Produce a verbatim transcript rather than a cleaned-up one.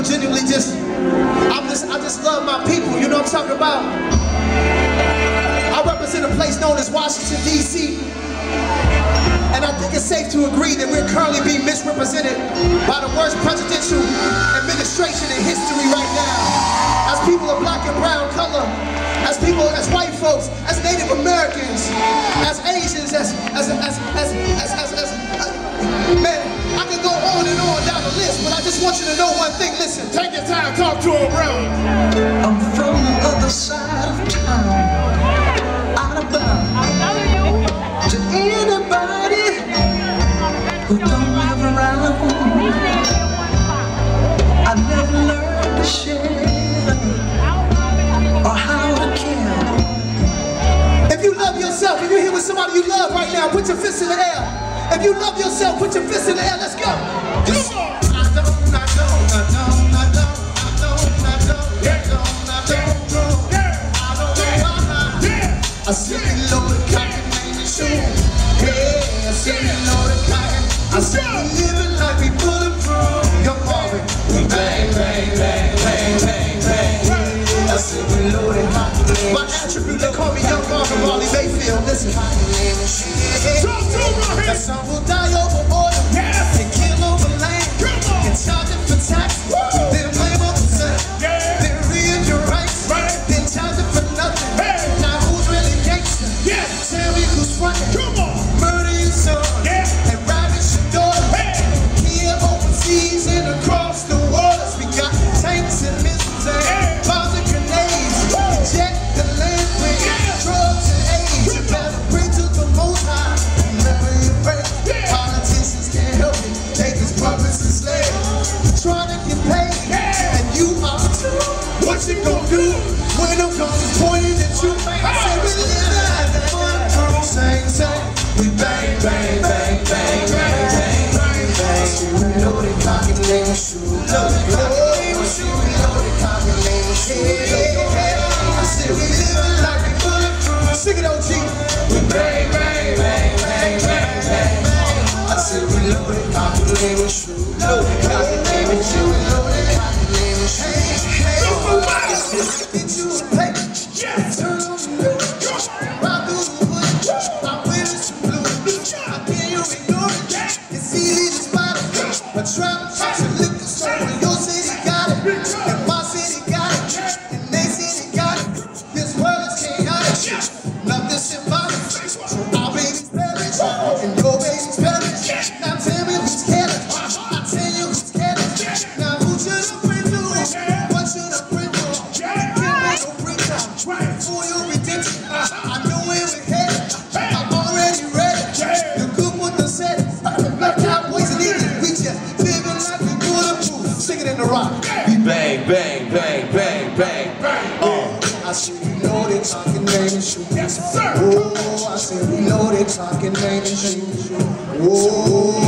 genuinely just, I'm just, I just love my people, you know what I'm talking about? I represent a place known as Washington, D C, and I think it's safe to agree that we're currently being misrepresented by the worst presidential administration in history right now. As people of black and brown color, as people, as white folks, as Native Americans, as Asians, as, as, as, as, as, as, as, as man, I could go on and on down the list, but I just want you to know one thing. Listen, take your time, talk to him, bro. I'm from the other side of town, out of bounds. To anybody who don't live around, I never learned to share or how to care. If you love yourself, if you're here with somebody you love right now, put your fists in the air. If you love yourself, put your fists in the air. Let's go. Come on. I don't, I don't, I don't, I don't, I don't, I don't, I don't, I don't, I don't know why. I see me loaded cotton in the shoe. Yeah, I see me loaded cotton. I see me living like we bulletproof. Young Marvin, we bang, bang, bang, bang, bang, bang. I see me loaded cotton. My attribute, they call me Young Marvin Marley Mayfield. Listen. That some will die over oil, yeah, and kill over land, and charge it for tax, then blame on the sun, yeah, then read your rights, right, then charge it for nothing. Hey. Now who's really gangster? Yeah. Tell me who's frontin'. Come on. Murder your son, yeah, and ravish your daughter. Hey. Here overseas and across the waters, we got tanks and missiles and hey, bombs and grenades. Woo. Check the land with yeah, drugs and AIDS. You better pray to the Most High. Politicians can't help it, they just puppets and slaves, trying to get paid, yeah, and you are too. What you gonna do when them guns is pointed at you? I say we live like that bulletproof, same, same. We bang, bang, bang, bang, bang, bang, bang, bang. We loaded, cock and name and shoot. Loaded, cock and name and shoot. Loaded, cock and name and shoot. I say we live like we bulletproof. Sing it, O G. We bang, bang, bang, bang, bang, bang. I said we loaded, cock and name and shoot. Loaded, cock and name and shoot. Loaded, cock and name and shoot. Hey, get you a plate. Turn on the news. Ride through the woods. I'm wearing some blue. I can't you ignore it. It's easy to spot it. But travel to liquor store. When your city got it, and my city got it, and they city got it. This world is chaotic. Nothing symbolic. So our baby's perish, and your baby's perish. Now tell me who's scared. I tell you who's scared. Now who should have been to it? What should have been to it? Can't make no break time. For your redemption, I know where we're headed. I'm already ready. The good with the set. Black Cowboys and Indians, we just living like we bulletproof. Sing it in the rock. We bang, bang, bang, bang, bang, bang. Oh, I see we loaded, talking name and shoot. Yes, sir. Oh, I see we loaded, talking name and shoot. Oh.